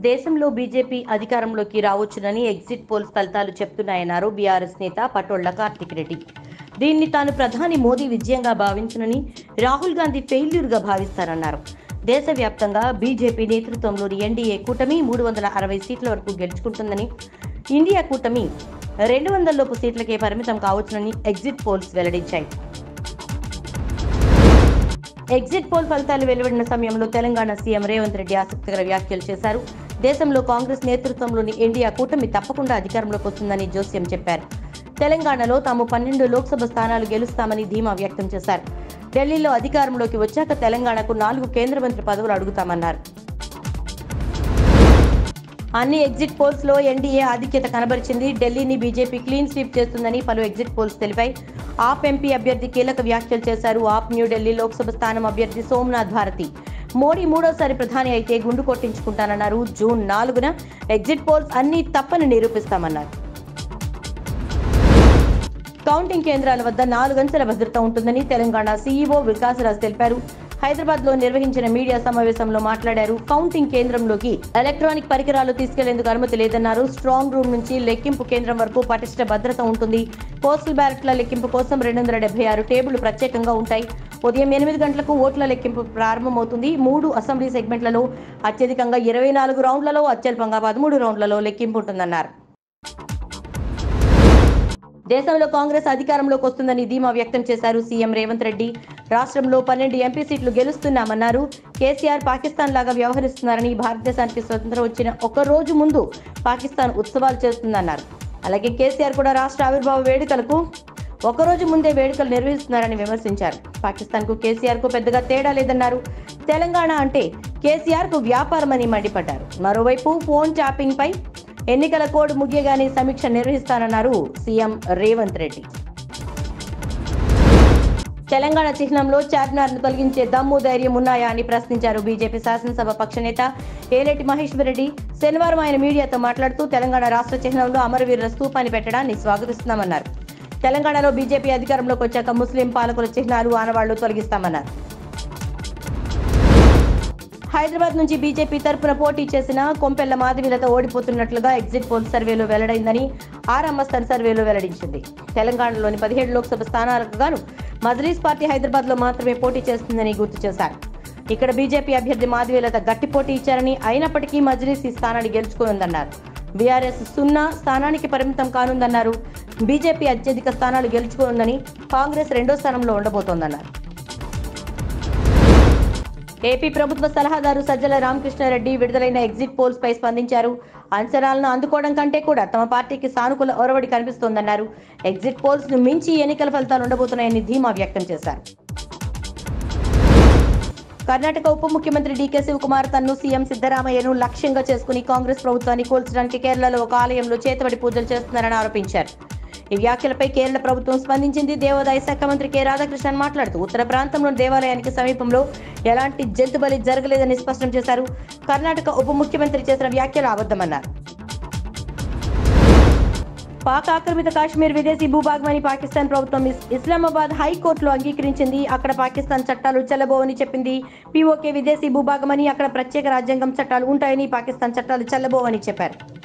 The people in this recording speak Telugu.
దేశంలో బీజేపీ అధికారంలోకి రావచ్చునని ఎగ్జిట్ పోల్స్ ఫలితాలు చెప్తున్నాయన్నారు బీఆర్ఎస్ నేత పటోళ్ల కార్తిక్ రెడ్డి. దీన్ని తాను ప్రధాని మోదీ విజయంగా భావించనని, రాహుల్ గాంధీ ఫెయిల్యూర్గా భావిస్తారన్నారు. దేశవ్యాప్తంగా బీజేపీ నేతృత్వంలోని ఎన్డీఏ కూటమి 360 సీట్ల వరకు గెలుచుకుంటుందని, ఇండియా కూటమి 200 లోపు సీట్లకే పరిమితం కావచ్చునని ఎగ్జిట్ పోల్స్ వెల్లడించాయి. ఎగ్జిట్ పోల్ ఫలితాలు వెలువడిన సమయంలో తెలంగాణ సీఎం రేవంత్ రెడ్డి ఆసక్తికర వ్యాఖ్యలు చేశారు. దేశంలో కాంగ్రెస్ నేతృత్వంలోని ఇండియా కూటమి తప్పకుండా అధికారంలోకి వస్తుందని జోస్యం చెప్పారు. తెలంగాణలో తాము 12 లోక్సభ స్థానాలు గెలుస్తామని ధీమా వ్యక్తం చేశారు. ఢిల్లీలో అధికారంలోకి వచ్చాక తెలంగాణకు 4 కేంద్ర మంత్రి పదవులు అడుగుతామన్నారు. అన్ని ఎగ్జిట్ పోల్స్ లో ఎన్డీఏ ఆధిక్యత కనబరిచింది. ఢిల్లీని బీజేపీ క్లీన్ స్వీప్ చేస్తుందని పలు ఎగ్జిట్ పోల్స్ తెలిపాయి. ఆప్ ఎంపీ అభ్యర్థి కీలక వ్యాఖ్యలు చేశారు. ఆప్ న్యూఢిల్లీ లోక్సభ స్థానం అభ్యర్థి సోమనాథ్ భారతి మోడీ 3వ ప్రధాని అయితే గుండు కొట్టించుకుంటానన్నారు. జూన్ 4న ఎగ్జిట్ పోల్స్ అన్ని తప్పని నిరూపిస్తామన్నారు. కౌంటింగ్ కేంద్రాల వద్ద 4 అంచెల భద్రత ఉంటుందని తెలంగాణ సీఈఓ వికాసరాజ్ తెలిపారు. హైదరాబాద్ లో నిర్వహించిన మీడియా సమావేశంలో మాట్లాడారు. కౌంటింగ్ కేంద్రంలోకి ఎలక్ట్రానిక్ పరికరాలు తీసుకెళ్లేందుకు అనుమతి లేదన్నారు. స్ట్రాంగ్ రూమ్ నుంచి లెక్కింపు కేంద్రం వరకు పటిష్ట భద్రత ఉంటుంది. పోస్టల్ బ్యాలెట్ల లెక్కింపు కోసం 276 టేబుళ్లు ప్రత్యేకంగా ఉంటాయి. ఉదయం 8 గంటలకు ఓట్ల లెక్కింపు ప్రారంభమవుతుంది. 3 అసెంబ్లీ సెగ్మెంట్లలో అత్యధికంగా 24 రౌండ్లలో, అత్యల్పంగా 13 రౌండ్లలో లెక్కింపు ఉంటుందన్నారు. దేశంలో కాంగ్రెస్ అధికారంలోకి వస్తుందని ధీమా వ్యక్తం చేశారు సీఎం రేవంత్ రెడ్డి. రాష్ట్రంలో 12 ఎంపీ సీట్లు గెలుస్తున్నామన్నారు. కేసీఆర్ పాకిస్తాన్ లాగా వ్యవహరిస్తున్నారని, భారతదేశానికి స్వతంత్రం వచ్చిన ఒక రోజు ముందు పాకిస్తాన్ ఉత్సవాలు చేస్తుందన్నారు. అలాగే కేసీఆర్ కూడా రాష్ట్ర ఆవిర్భావ వేడుకలకు ఒకరోజు ముందే వేడుకలు నిర్వహిస్తున్నారని విమర్శించారు. పాకిస్తాన్ కు కేసీఆర్ కు పెద్దగా తేడా లేదన్నారు. తెలంగాణ అంటే కేసీఆర్ కు వ్యాపారమని మండిపడ్డారు. మరోవైపు ఫోన్ ట్యాపింగ్ పై ఎన్నికల కోడ్ ముగియగానే సమీక్ష నిర్వహిస్తానన్నారు సీఎం రేవంత్ రెడ్డి. తెలంగాణ చిహ్నంలో చార్మినార్ను తొలగించే దమ్ము, ధైర్యం ఉన్నాయా అని ప్రశ్నించారు బీజేపీ శాసనసభ పక్ష నేత ఏలేటి మహేశ్వర్ రెడ్డి. శనివారం ఆయన మీడియాతో మాట్లాడుతూ తెలంగాణ రాష్ట్ర చిహ్నంలో అమరవీరుల స్తూపాన్ని పెట్టడాన్ని స్వాగతిస్తున్నామన్నారు. తెలంగాణలో బీజేపీ అధికారంలోకి వచ్చాక ముస్లిం పాలకుల చిహ్నాలు, ఆనవాళ్లు తొలగిస్తామన్నారు. హైదరాబాద్ నుంచి బీజేపీ తరపున పోటీ చేసిన కొంపెళ్ల మాధవిలత ఓడిపోతున్నట్లుగా ఎగ్జిట్ పోల్ సర్వేలో వెల్లడైందని ఆర్ఎంఎస్ఎన్ సర్వేలో వెల్లడించింది. తెలంగాణలోని 17 లోక్సభ స్థానాలకు గాను మజ్లిస్ పార్టీ హైదరాబాద్ లో మాత్రమే పోటీ చేస్తుందని గుర్తు చేశారు. ఇక్కడ బీజేపీ అభ్యర్థి మాధవిలత గట్టి పోటీ ఇచ్చారని, అయినప్పటికీ మజ్లిస్ ఈ స్థానాన్ని గెలుచుకోనుందన్నారు. బీఆర్ఎస్ 0 స్థానానికి పరిమితం కానుందన్నారు. బీజేపీ అత్యధిక స్థానాలు గెలుచుకోనుందని, కాంగ్రెస్ 2వ స్థానంలో ఉండబోతోందన్నారు. ఏపీ ప్రభుత్వ సలహాదారు సజ్జల రామకృష్ణారెడ్డి విడుదలైన ఎగ్జిట్ పోల్స్ పై స్పందించారు. అంచనాలను అందుకోవడం కంటే కూడా తమ పార్టీకి సానుకూల ఒరవడి కనిపిస్తోందన్నారు. ఎగ్జిట్ పోల్స్ ను మించి ఎన్నికల ఫలితాలు ఉండబోతున్నాయని ధీమా వ్యక్తం చేశారు. కర్ణాటక ఉప ముఖ్యమంత్రి డీకే శివకుమార్ తన్ను సీఎం సిద్ధరామయ్యను లక్ష్యంగా చేసుకుని కాంగ్రెస్ ప్రభుత్వాన్ని కూల్చడానికి కేరళలో ఒక ఆలయంలో చేతబడి పూజలు చేస్తున్నారని ఆరోపించారు. ఈ వ్యాఖ్యలపై కేరళ ప్రభుత్వం స్పందించింది. దేవాదాయ శాఖ మంత్రి కె రాధాకృష్ణన్ మాట్లాడుతూ ఉత్తర ప్రాంతంలోని దేవాలయానికి సమీపంలో ఎలాంటి జంతు బలి జరగలేదని స్పష్టం చేశారు. కర్ణాటక ఉప ముఖ్యమంత్రి చేసిన వ్యాఖ్యలు అబద్ధమన్నారు. పాక్ ఆక్రమిత కాశ్మీర్ విదేశీ భూభాగమని పాకిస్తాన్ ప్రభుత్వం ఇస్లామాబాద్ హైకోర్టులో అంగీకరించింది. అక్కడ పాకిస్తాన్ చట్టాలు చెల్లబోవని చెప్పింది. పీఓకే విదేశీ భూభాగమని, అక్కడ ప్రత్యేక రాజ్యాంగం చట్టాలు ఉంటాయని, పాకిస్తాన్ చట్టాలు చెల్లబోవని చెప్పారు.